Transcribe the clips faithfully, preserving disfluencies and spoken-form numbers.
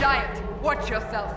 giant. Watch yourself.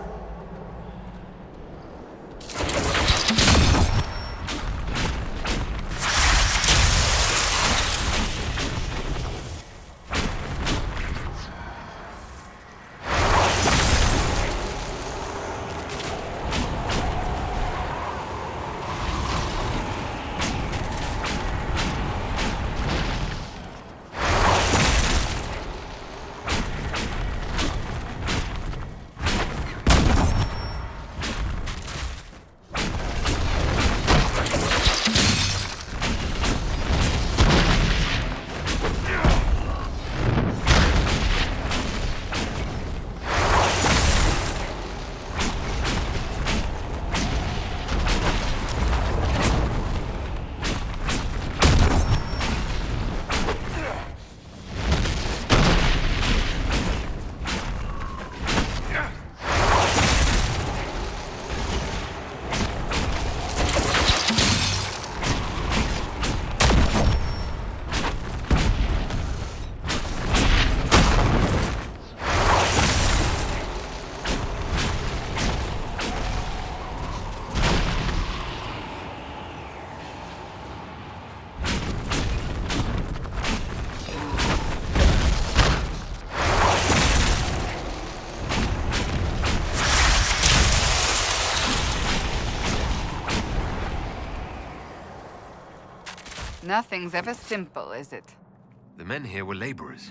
Nothing's ever simple, is it? The men here were laborers.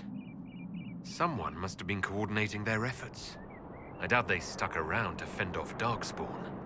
Someone must have been coordinating their efforts. I doubt they stuck around to fend off Darkspawn.